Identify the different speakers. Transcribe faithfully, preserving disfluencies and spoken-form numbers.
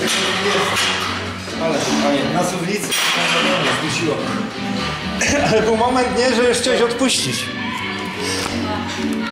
Speaker 1: Ale, ale na suwnicy zdusiło. Ale był moment, nie, że już chciałeś odpuścić.